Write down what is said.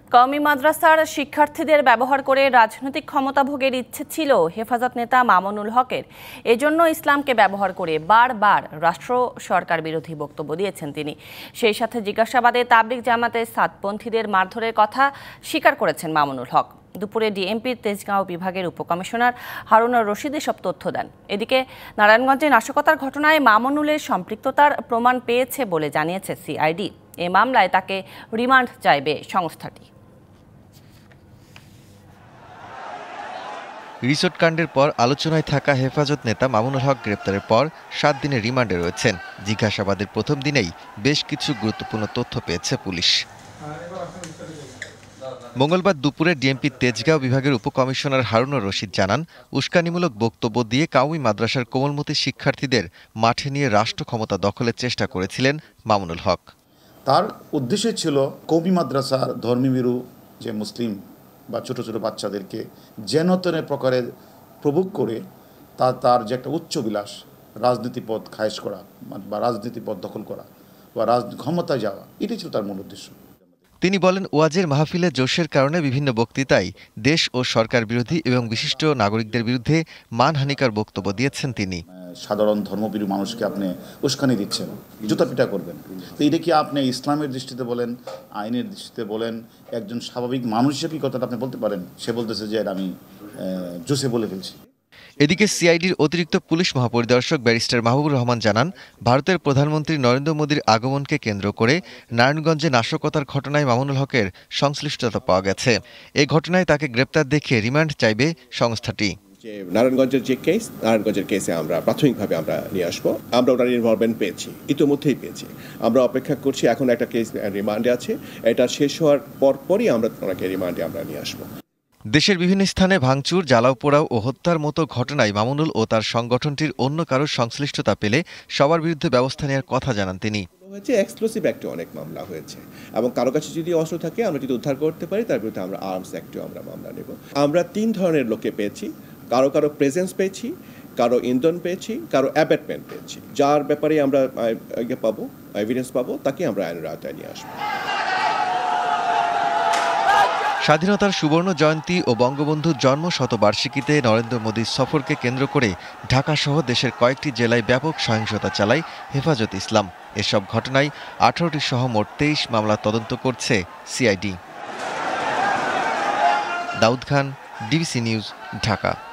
কওমি মাদ্রাসার শিক্ষার্থীদের ব্যবহার করে রাজনৈতিক ক্ষমতা ভোগের ইচ্ছে ছিল হেফাজত নেতা মামুনুল হকের। এজন্য ইসলামকে ব্যবহার করে বারবার রাষ্ট্র সরকার বিরোধী বক্তব্য দিয়েছেন তিনি। সেই সাথে জিজ্ঞাসাবাদে তাবলিগ জামাতের সাতপন্থীদের মারধরের কথা স্বীকার করেছেন মামুনুল হক। দুপুরে ডিএমপির তেজগাঁও বিভাগের উপকমিশনার হারুনুর রশিদ এসব তথ্য দেন। এদিকে নারায়ণগঞ্জে নাশকতার ঘটনায় মামুনুলের সম্পৃক্ততার প্রমাণ পেয়েছে বলে জানিয়েছে সিআইডি। এ মামলায় তাকে রিমান্ড চাইবে সংস্থাটি। রিসোর্ট কাণ্ডের পর আলোচনায় থাকা হেফাজত নেতা মামুনুল হক গ্রেপ্তারের পর 7 দিনের রিমান্ডে রয়েছেন। জিজ্ঞাসাবাদের প্রথম দিনেই বেশ কিছু গুরুত্বপূর্ণ তথ্য পেয়েছে পুলিশ। মঙ্গলবার দুপুরে ডিএমপি তেজগাঁও বিভাগের উপকমিশনার হারুনুর রশিদ জানান, উস্কানিমূলক বক্তব্য দিয়ে কওমি মাদ্রাসার কোমলমতি শিক্ষার্থীদের মাঠে নিয়ে রাষ্ট্র ক্ষমতা দখলের চেষ্টা করেছিলেন মামুনুল হক। তার উদ্দেশ্য ছিল কওমি মাদ্রাসার ধর্মীভীরু যে মুসলিম বা ছোট ছোট বাচ্চাদেরকে যেন তেন প্রকারে প্রভোগ করে তার যে একটা উচ্চ বিলাস রাজনীতি পদ খায়েশ করা বা রাজনীতি পদ দখল করা বা ক্ষমতায় যাওয়া, এটাই ছিল তার মূল উদ্দেশ্য। তিনি বলেন, ওয়াজের মাহফিলে জোশের কারণে বিভিন্ন বক্তৃতায় দেশ ও সরকার বিরোধী এবং বিশিষ্ট নাগরিকদের বিরুদ্ধে মানহানিকর বক্তব্য দিয়েছেন তিনি। সাধারণ ধর্মপ্রিয় মানুষকে আপনি উস্কানি দিচ্ছেন, জুতাপিটা করবেন, তো এটা কি আপনি ইসলামের দৃষ্টিতে বলেন, আইনের দৃষ্টিতে বলেন, একজন স্বাভাবিক মানুষ হিসেবে কথাটা আপনি বলতে পারেন? সে বলতেছে যে আমি জোসে বলে ফেলছি। এদিকে সিআইডির অতিরিক্ত পুলিশ মহাপরিদর্শক ব্যারিস্টার মাহবুবুর রহমান জানান, ভারতের প্রধানমন্ত্রী নরেন্দ্র মোদীর আগমনকে কেন্দ্র করে নারায়ণগঞ্জে নাশকতার ঘটনায় মামুনুল হকের সংশ্লিষ্টতা পাওয়া গেছে। এই ঘটনায় তাকে গ্রেপ্তার দেখিয়ে রিমান্ড চাইবে সংস্থাটি। যে নারায়ণগঞ্জের যে কেস, নারায়ণগঞ্জের কেসে আমরা প্রাথমিকভাবে আমরা নিয়ে আসবো। আমরা ওটার ইনভলভমেন্ট পেয়েছি, ইতিমধ্যেই পেয়েছি। আমরা অপেক্ষা করছি, এখন একটা কেস রিমান্ডে আছে, এটা শেষ হওয়ার পরপরই আমরা ওনাকে রিমান্ডে আমরা নিয়ে আসবো। দেশের বিভিন্ন স্থানে ভাঙচুর, জ্বালাও পোড়াও ও হত্যার মতো ঘটনায় মামুনুল ও তার সংগঠনটির অন্য কারোর সংশ্লিষ্টতা পেলে সবার বিরুদ্ধে ব্যবস্থা নেওয়ার কথা জানান তিনি। এক্সক্লুসিভ অ্যাক্টে অনেক মামলা হয়েছে এবং কারো কাছে যদি অস্ত্র থাকে, আমরা যদি উদ্ধার করতে পারি, তার বিরুদ্ধে আমরা আর্মস অ্যাক্টেও আমরা মামলা নেব। আমরা 3 ধরনের লোককে পেয়েছি, কারো প্রেজেন্স পেয়েছি, কারো ইন্ধন পেয়েছি, কারো অ্যাবেটমেন্ট পেয়েছি। যার ব্যাপারে আমরা পাবো, এভিডেন্স পাবো, তাকে আমরা আইনের আওতায় নিয়ে আসবো। স্বাধীনতার সুবর্ণ জয়ন্তী ও বঙ্গবন্ধুর জন্ম শতবার্ষিকীতে নরেন্দ্র মোদীর সফরকে কেন্দ্র করে ঢাকাসহ দেশের কয়েকটি জেলায় ব্যাপক সহিংসতা চালায় হেফাজত ইসলাম। এসব ঘটনায় 18টি সহ মোট 23 মামলা তদন্ত করছে CID. Daud Khan, DBC news, Dhaka.